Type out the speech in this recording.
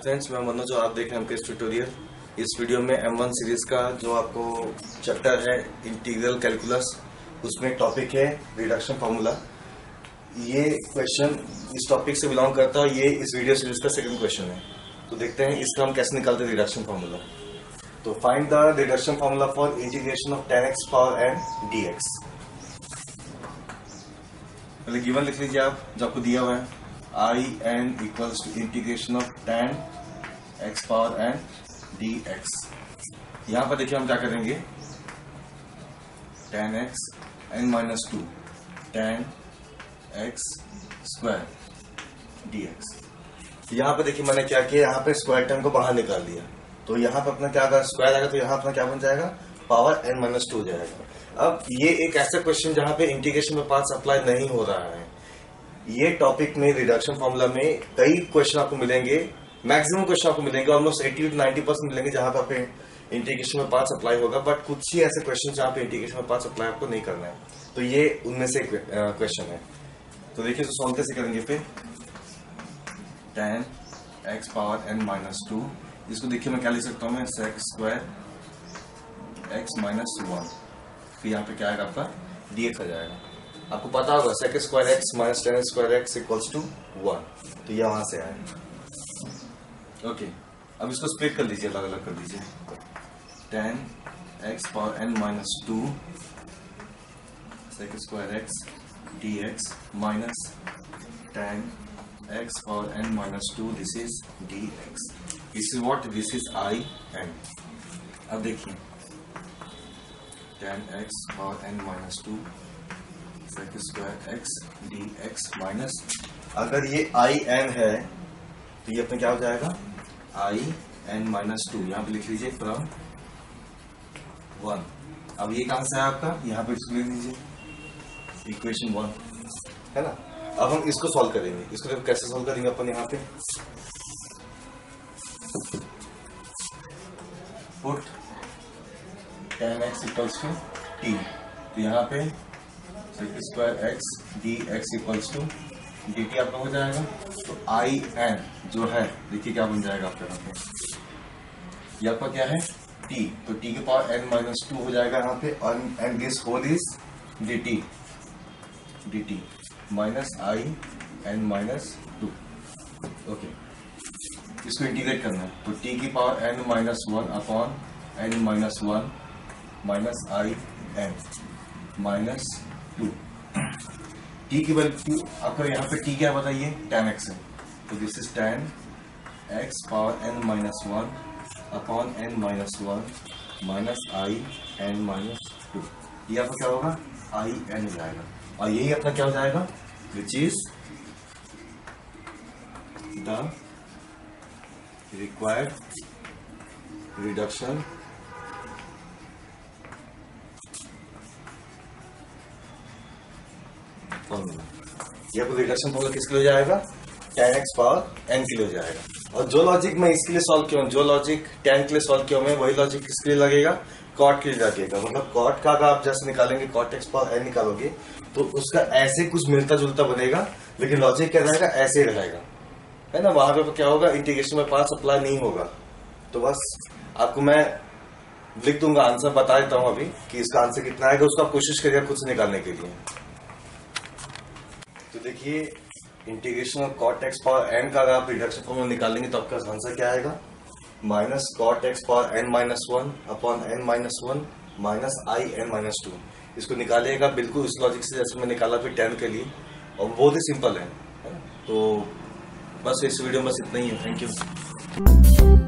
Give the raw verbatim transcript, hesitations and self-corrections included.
Friends, मैं मनोज जो आप देख रहे हैं एमकेएस ट्यूटोरियल। इस वीडियो में एम वन सीरीज का जो आपको चैप्टर है इंटीग्रल कैलकुलस, उसमें टॉपिक है रिडक्शन फार्मूला। ये क्वेश्चन इस टॉपिक से बिलोंग करता है। ये इस वीडियो सीरीज का सेकंड क्वेश्चन है। तो देखते हैं इसका हम कैसे निकालते हैं रिडक्शन फार्मूला। तो find the reduction formula for integration of tan x power n d x. पहले गिवन लिख लीजिए आप, जो आपको दिया हुआ है I n equals to integration of tan x power n d x. यहां पर देखिए हम क्या करेंगे, tan x n minus two tan x square d x. यहां पर देखिए मैंने क्या किया, यहां पे स्क्वायर टर्म को बाहर निकाल दिया। तो यहां पर अपना क्या अगर स्क्वायर आएगा तो यहां अपना क्या बन जाएगा, पावर एन माइनस टू हो जाएगा। अब ये एक ऐसा क्वेश्चन जहां पे इंटीग्रेशन में पार्ट्स अप्लाई नहीं हो रहा है। ये टॉपिक में रिडक्शन फार्मूला में कई क्वेश्चन आपको मिलेंगे, मैक्सिमम क्वेश्चन आपको मिलेंगे, almost eighty to ninety percent मिलेंगे जहां पे इंटीग्रेशन में पार्ट्स अप्लाई होगा। बट कुछ ही ऐसे क्वेश्चन जहां पे इंटीग्रेशन में पार्ट्स अप्लाई आपको नहीं करना है। तो ये उनमें से क्वेश्चन है। तो देखिए तो सॉल्व कैसे करेंगे। फिर tan x power n minus two, इसको देखिए मैं क्या लिख सकता हूँ, मैं sec square x minus one. फिर यहाँ पे क्या आएगा आपका डी एक्स आ जाएगा। आपको पता होगा sec square x minus tan square x equals to one. तो ये वहां से आए। ओके, अब इसको स्प्लिट कर लीजिए, अलग अलग कर दीजिए। Tan x power n minus two sec square x d x minus tan x power n minus two, this is d x. This is what, this is I n. अब देखिए tan x power n minus two sec square x d x minus, अगर ये I N है तो ये अपने क्या हो जाएगा, आई एन माइनस टू। यहां पे लिख लीजिए फ्रॉम वन। अब ये कहां से है आपका, यहां पे इसको लिख लीजिए इक्वेशन वन, है ना। अब हम इसको सॉल्व करेंगे। इसको तो कैसे सॉल्व करेंगे अपन, यहां पे put tan x equals to t. तो यहां पे square x d x equals to d t आपका हो जाएगा। तो आई एन जो है देखिए क्या बन जाएगा आपका, यहाँ पे ये आपका क्या है टी। तो टी के पावर एन माइनस टू हो जाएगा यहाँ पे, और and this whole is d t d t minus I n minus two. Okay, इसको इंटीग्रेट करना है। तो टी की power n minus one upon n minus one minus आई एन माइनस टू। टी की वैल्यू आपका यहाँ पे टी क्या बताइए, टेन एक्स है। तो this is tan x power n minus one upon n minus one minus I n minus two. ये आपका क्या होगा, आई एन हो जाएगा। और यही अपना क्या हो जाएगा, which is the required reduction formula. ये आपको रिडक्शन फॉर्मूला किसके लिए हो जाएगा, टेन एक्स पावर एन के लिए हो जाएगा। और जो लॉजिक मैं इसके लिए सॉल्व किया हूँ, जो लॉजिक टेन के लिए सॉल्व किया हूँ मैं, वही लॉजिक किसके लिए लगेगा, कॉट के लिए लगेगा। मतलब कॉट का अगर आप जैसे निकालेंगे, कॉट एक्स पावर एन निकालोगे तो उसका ऐसे कुछ मिलता जुलता बनेगा, लेकिन लॉजिक क्या रहेगा, ऐसे रहेगा, है ना। वहां पे क्या होगा, इंटीग्रेशन में पार्ट्स अप्लाई नहीं होगा। तो बस आपको मैं लिख दूंगा, आंसर बता देता हूं अभी कि इसका आंसर कितना आएगा। उसका कोशिश करिएगा खुद से निकालने के लिए। तो देखिए integration of cot x power n का अगर आप रिडक्शन फॉर्मूला निकालेंगे तो आपका आंसर क्या आएगा, minus cot x power n minus one upon n minus one minus आई एन माइनस टू। इसको निकालिएगा बिल्कुल उस लॉजिक से जैसे मैं निकाला फिर टेन के लिए, और बहुत ही सिंपल है। तो बस इस वीडियो में बस इतना ही है। Thank you.